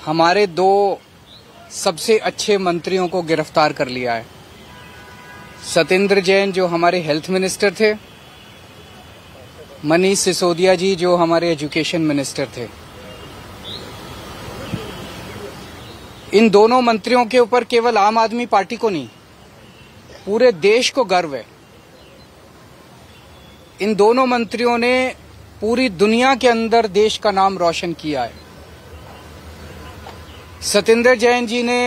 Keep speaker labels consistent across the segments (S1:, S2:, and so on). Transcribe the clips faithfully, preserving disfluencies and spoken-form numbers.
S1: हमारे दो सबसे अच्छे मंत्रियों को गिरफ्तार कर लिया है। सत्येंद्र जैन जो हमारे हेल्थ मिनिस्टर थे, मनीष सिसोदिया जी जो हमारे एजुकेशन मिनिस्टर थे। इन दोनों मंत्रियों के ऊपर केवल आम आदमी पार्टी को नहीं, पूरे देश को गर्व है। इन दोनों मंत्रियों ने पूरी दुनिया के अंदर देश का नाम रोशन किया है। सत्येंद्र जैन जी ने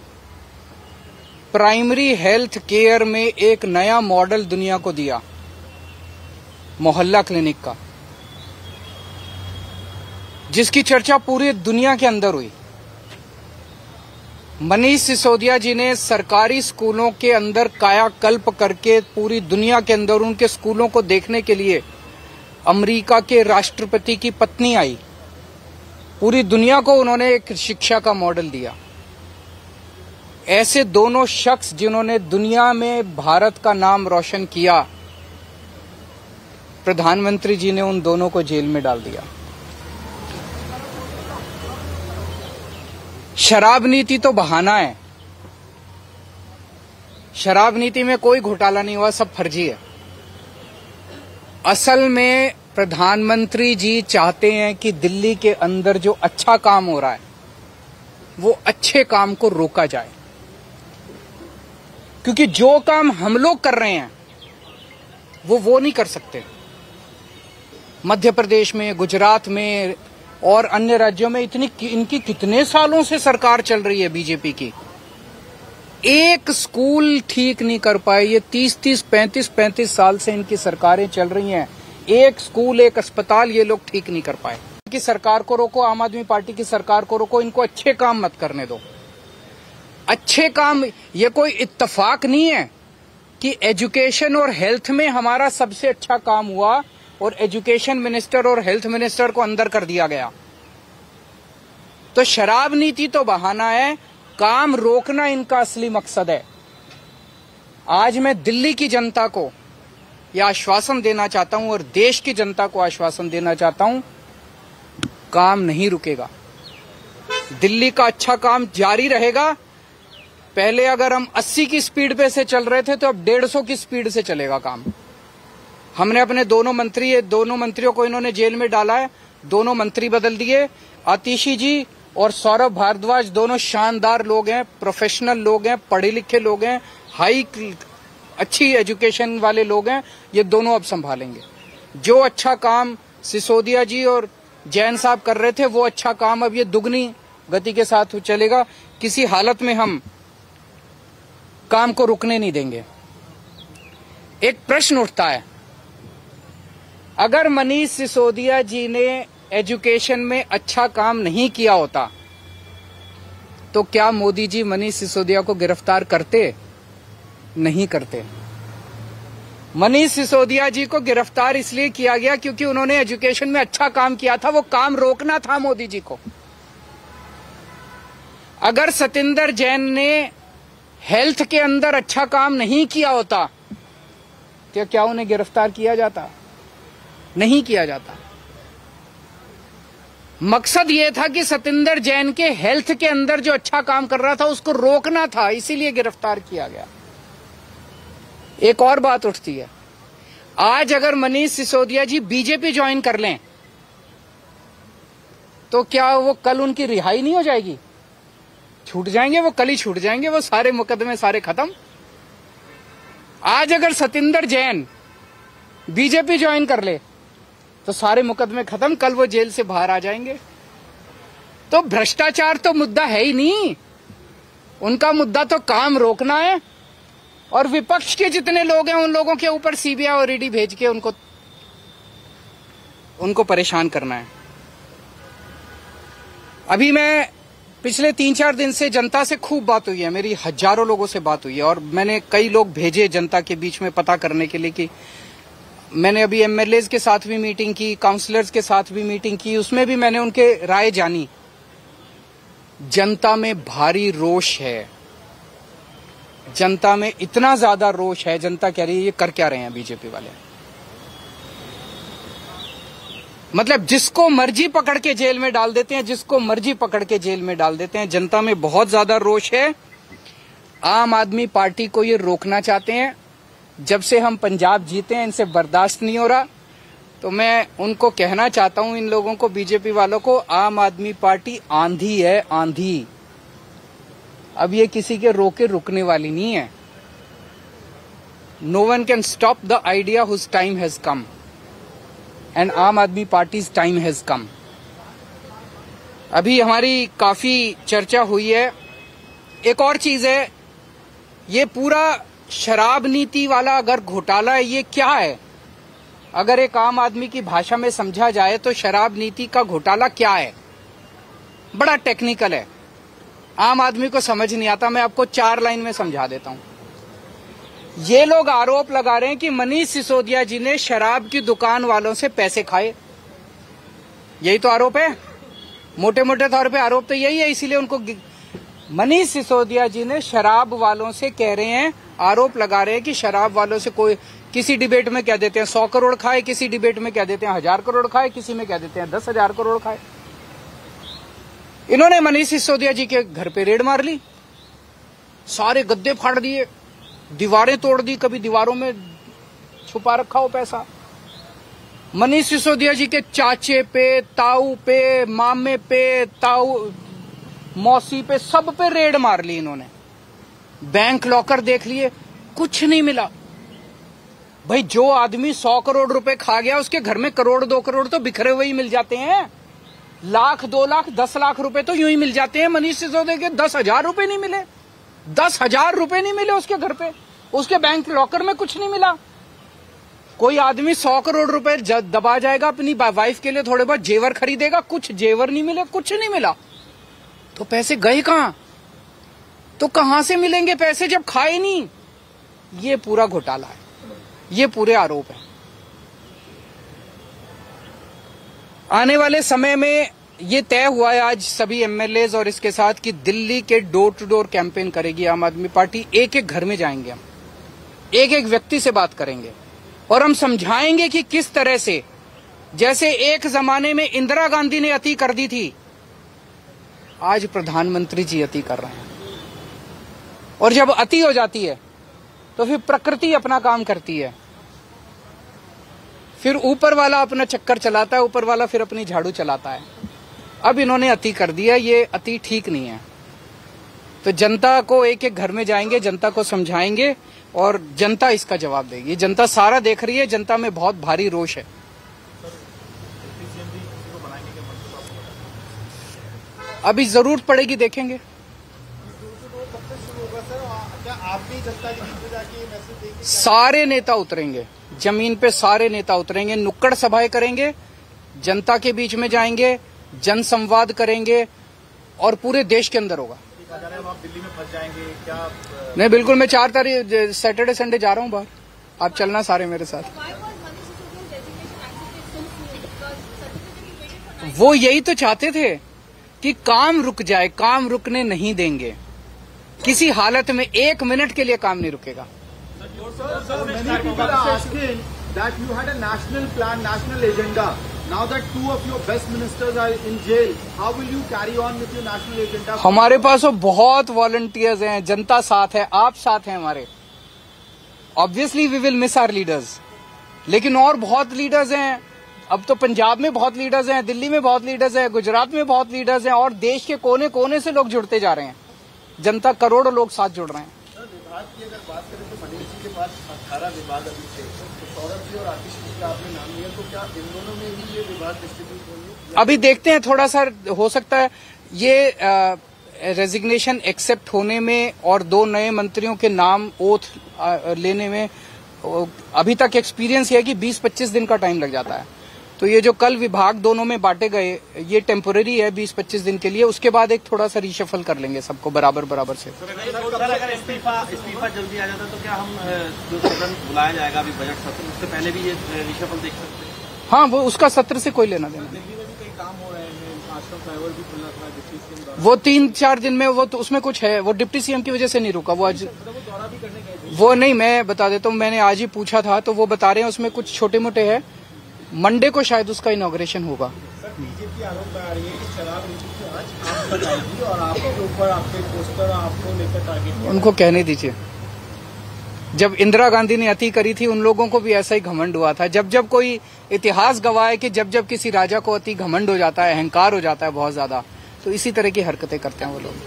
S1: प्राइमरी हेल्थ केयर में एक नया मॉडल दुनिया को दिया, मोहल्ला क्लिनिक का, जिसकी चर्चा पूरी दुनिया के अंदर हुई। मनीष सिसोदिया जी ने सरकारी स्कूलों के अंदर कायाकल्प करके पूरी दुनिया के अंदर उनके स्कूलों को देखने के लिए अमेरिका के राष्ट्रपति की पत्नी आई। पूरी दुनिया को उन्होंने एक शिक्षा का मॉडल दिया। ऐसे दोनों शख्स जिन्होंने दुनिया में भारत का नाम रोशन किया, प्रधानमंत्री जी ने उन दोनों को जेल में डाल दिया। शराब नीति तो बहाना है। शराब नीति में कोई घोटाला नहीं हुआ, सब फर्जी है। असल में प्रधानमंत्री जी चाहते हैं कि दिल्ली के अंदर जो अच्छा काम हो रहा है वो अच्छे काम को रोका जाए, क्योंकि जो काम हम लोग कर रहे हैं वो वो नहीं कर सकते। मध्य प्रदेश में, गुजरात में और अन्य राज्यों में इतनी इनकी कितने सालों से सरकार चल रही है बीजेपी की, एक स्कूल ठीक नहीं कर पाए। ये तीस तीस पैंतीस पैंतीस साल से इनकी सरकारें चल रही हैं, एक स्कूल एक अस्पताल ये लोग ठीक नहीं कर पाए। कि सरकार को रोको, आम आदमी पार्टी की सरकार को रोको, इनको अच्छे काम मत करने दो। अच्छे काम, ये कोई इत्तेफाक नहीं है कि एजुकेशन और हेल्थ में हमारा सबसे अच्छा काम हुआ और एजुकेशन मिनिस्टर और हेल्थ मिनिस्टर को अंदर कर दिया गया। तो शराब नीति तो बहाना है, काम रोकना इनका असली मकसद है। आज मैं दिल्ली की जनता को यह आश्वासन देना चाहता हूं और देश की जनता को आश्वासन देना चाहता हूं, काम नहीं रुकेगा। दिल्ली का अच्छा काम जारी रहेगा। पहले अगर हम अस्सी की स्पीड पे से चल रहे थे तो अब डेढ़ सौ की स्पीड से चलेगा काम। हमने अपने दोनों मंत्री दोनों मंत्रियों को इन्होंने जेल में डाला है, दोनों मंत्री बदल दिए। आतिशी जी और सौरभ भारद्वाज दोनों शानदार लोग हैं, प्रोफेशनल लोग हैं, पढ़े लिखे लोग हैं, हाई अच्छी एजुकेशन वाले लोग हैं। ये दोनों अब संभालेंगे। जो अच्छा काम सिसोदिया जी और जैन साहब कर रहे थे वो अच्छा काम अब ये दुगनी गति के साथ चलेगा। किसी हालत में हम काम को रुकने नहीं देंगे। एक प्रश्न उठता है, अगर मनीष सिसोदिया जी ने एजुकेशन में अच्छा काम नहीं किया होता तो क्या मोदी जी मनीष सिसोदिया को गिरफ्तार करते? नहीं करते। मनीष सिसोदिया जी को गिरफ्तार इसलिए किया गया क्योंकि उन्होंने एजुकेशन में अच्छा काम किया था, वो काम रोकना था मोदी जी को। अगर सत्येंद्र जैन ने हेल्थ के अंदर अच्छा काम नहीं किया होता तो क्या उन्हें गिरफ्तार किया जाता? नहीं किया जाता। मकसद यह था कि सत्येंद्र जैन के हेल्थ के अंदर जो अच्छा काम कर रहा था उसको रोकना था, इसीलिए गिरफ्तार किया गया। एक और बात उठती है, आज अगर मनीष सिसोदिया जी बीजेपी ज्वाइन कर लें तो क्या वो कल उनकी रिहाई नहीं हो जाएगी? छूट जाएंगे, वो कल ही छूट जाएंगे, वो सारे मुकदमे सारे खत्म। आज अगर सत्येंद्र जैन बीजेपी ज्वाइन कर ले तो सारे मुकदमे खत्म, कल वो जेल से बाहर आ जाएंगे। तो भ्रष्टाचार तो मुद्दा है ही नहीं, उनका मुद्दा तो काम रोकना है। और विपक्ष के जितने लोग हैं उन लोगों के ऊपर सीबीआई और ईडी भेज के उनको उनको परेशान करना है। अभी मैं पिछले तीन चार दिन से जनता से खूब बात हुई है, मेरी हजारों लोगों से बात हुई है और मैंने कई लोग भेजे जनता के बीच में पता करने के लिए कि मैंने अभी एमएलएज के साथ भी मीटिंग की, काउंसलर्स के साथ भी मीटिंग की, उसमें भी मैंने उनके राय जानी। जनता में भारी रोष है, जनता में इतना ज्यादा रोष है, जनता कह रही है ये कर क्या रहे हैं बीजेपी वाले। मतलब जिसको मर्जी पकड़ के जेल में डाल देते हैं, जिसको मर्जी पकड़ के जेल में डाल देते हैं। जनता में बहुत ज्यादा रोष है। आम आदमी पार्टी को ये रोकना चाहते हैं। जब से हम पंजाब जीते हैं इनसे बर्दाश्त नहीं हो रहा। तो मैं उनको कहना चाहता हूं, इन लोगों को, बीजेपी वालों को, आम आदमी पार्टी आंधी है, आंधी। अब ये किसी के रोके रुकने वाली नहीं है। No one can stop the idea whose time has come and Aam Aadmi parties time has कम। अभी हमारी काफी चर्चा हुई है। एक और चीज है, ये पूरा शराब नीति वाला अगर घोटाला है, ये क्या है? अगर एक आम आदमी की भाषा में समझा जाए तो शराब नीति का घोटाला क्या है? बड़ा टेक्निकल है, आम आदमी को समझ नहीं आता। मैं आपको चार लाइन में समझा देता हूं। ये लोग आरोप लगा रहे हैं कि मनीष सिसोदिया जी ने शराब की दुकान वालों से पैसे खाए। यही तो आरोप है, मोटे मोटे तौर पे आरोप तो यही है। इसीलिए उनको मनीष सिसोदिया जी ने शराब वालों से कह रहे हैं, आरोप लगा रहे हैं कि शराब वालों से कोई, किसी डिबेट में कह देते हैं सौ करोड़ खाए, किसी डिबेट में कह देते हैं हजार करोड़ खाए, किसी में कह देते हैं दस हजार करोड़ खाए। इन्होंने मनीष सिसोदिया जी के घर पे रेड मार ली, सारे गद्दे फाड़ दिए, दीवारें तोड़ दी, कभी दीवारों में छुपा रखा हो पैसा। मनीष सिसोदिया जी के चाचे पे, ताऊ पे, मामे पे, ताऊ मौसी पे, सब पे रेड मार ली इन्होंने। बैंक लॉकर देख लिए, कुछ नहीं मिला। भाई जो आदमी सौ करोड़ रुपए खा गया, उसके घर में करोड़ दो करोड़ तो बिखरे हुए ही मिल जाते हैं। लाख दो लाख दस लाख रुपए तो यूं ही मिल जाते हैं। मनीष सिसोदिया के दस हजार रुपए नहीं मिले, दस हजार रुपए नहीं मिले उसके घर पे, उसके बैंक लॉकर में कुछ नहीं मिला। कोई आदमी सौ करोड़ रुपए दबा जाएगा, अपनी वाइफ के लिए थोड़े बहुत जेवर खरीदेगा, कुछ जेवर नहीं मिले, कुछ नहीं मिला, तो पैसे गए कहां? तो कहां से मिलेंगे पैसे जब खाए नहीं? ये पूरा घोटाला है, ये पूरे आरोप है। आने वाले समय में ये तय हुआ है आज सभी एमएलए और इसके साथ कि दिल्ली के डोर टू डोर कैंपेन करेगी आम आदमी पार्टी। एक एक घर में जाएंगे हम, एक एक व्यक्ति से बात करेंगे और हम समझाएंगे कि किस तरह से, जैसे एक जमाने में इंदिरा गांधी ने अति कर दी थी, आज प्रधानमंत्री जी अति कर रहे हैं। और जब अति हो जाती है तो फिर प्रकृति अपना काम करती है, फिर ऊपर वाला अपना चक्कर चलाता है, ऊपर वाला फिर अपनी झाड़ू चलाता है। अब इन्होंने अति कर दिया, ये अति ठीक नहीं है। तो जनता को एक एक घर में जाएंगे, जनता को समझाएंगे और जनता इसका जवाब देगी। जनता सारा देख रही है, जनता में बहुत भारी रोष है। अभी जरूरत पड़ेगी, देखेंगे। सारे नेता उतरेंगे जमीन पे, सारे नेता उतरेंगे, नुक्कड़ सभाएं करेंगे, जनता के बीच में जाएंगे, जन संवाद करेंगे और पूरे देश के अंदर होगा।
S2: आप दिल्ली में फंस जाएंगे क्या?
S1: नहीं, बिल्कुल। मैं चार तारीख सैटरडे संडे जा रहा हूँ बाहर, आप चलना सारे मेरे साथ। वो यही तो चाहते थे कि काम रुक जाए, काम रुकने नहीं देंगे किसी हालत में, एक मिनट के लिए काम नहीं रुकेगा।
S2: That you had a national plan, national agenda. Now that two of your best ministers are in jail, how will you carry on with your national agenda?
S1: हमारे पास वो बहुत वॉलंटियर्स हैं, जनता साथ है, आप साथ हैं हमारे। Obviously we will miss our leaders, लेकिन और बहुत लीडर्स हैं। अब तो पंजाब में बहुत लीडर्स हैं, दिल्ली में बहुत लीडर्स हैं, गुजरात में बहुत लीडर्स हैं और देश के कोने कोने से लोग जुड़ते जा रहे हैं। जनता, करोड़ों लोग साथ जुड़ रहे हैं।
S2: विभाग की अगर बात करें तो मनीष जी के पास अठारह विभाग अभी थे, तो सौरभ जी और आशीष जी का आपने नाम लिया, तो क्या इन दोनों में ही ये विभाग डिस्ट्रीब्यूट होंगे?
S1: अभी देखते हैं, थोड़ा सा हो सकता है ये रेजिग्नेशन एक्सेप्ट होने में और दो नए मंत्रियों के नाम ओथ आ, लेने में अभी तक एक्सपीरियंस है कि बीस पच्चीस दिन का टाइम लग जाता है। तो ये जो कल विभाग दोनों में बांटे गए, ये टेम्पोररी है बीस पच्चीस दिन के लिए, उसके बाद एक थोड़ा सा रिशफल कर लेंगे सबको बराबर बराबर से।
S2: अगर इस्तीफा इस्तीफा जल्दी आ जाता तो क्या हम जो सदन बुलाया जाएगा अभी बजट सत्र, उससे पहले भी ये रिशफल देख सकते हैं?
S1: हाँ, वो उसका सत्र से कोई लेना देना।
S2: दिल्ली में भी कई काम हो रहे हैं, आश्रम फ्लाईओवर भी खुलना था डिप्टी सीएम,
S1: वो तीन चार दिन में, वो तो उसमें कुछ है, वो डिप्टी सीएम की वजह से नहीं रुका। वो आज
S2: दौरा भी करने गए थे।
S1: वो नहीं, मैं बता देता हूँ, मैंने आज ही पूछा था तो वो बता रहे हैं उसमें कुछ छोटे मोटे है, मंडे को शायद उसका इनॉग्रेशन होगा।
S2: सर, बीजेपी आरोप लगा रही है कि शराब नीति की आज आप बताएगी और आपके ऊपर आपके पोस्टर आपको लेकर टारगेट।
S1: उनको कहने दीजिए, जब इंदिरा गांधी ने अति करी थी उन लोगों को भी ऐसा ही घमंड हुआ था। जब जब कोई इतिहास गवाह है कि जब जब किसी राजा को अति घमंड हो जाता है, अहंकार हो जाता है बहुत ज्यादा, तो इसी तरह की हरकतें करते हैं वो लोग।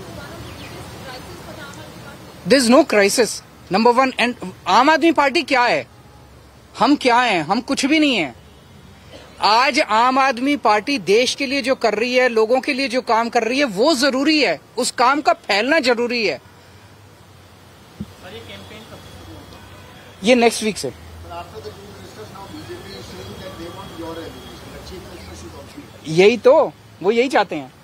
S1: This no crisis number one. And Aam Aadmi party क्या है, हम क्या हैं? हम कुछ भी नहीं है। आज आम आदमी पार्टी देश के लिए जो कर रही है, लोगों के लिए जो काम कर रही है, वो जरूरी है। उस काम का फैलना जरूरी है। ये नेक्स्ट वीक से। यही तो, वो यही चाहते हैं।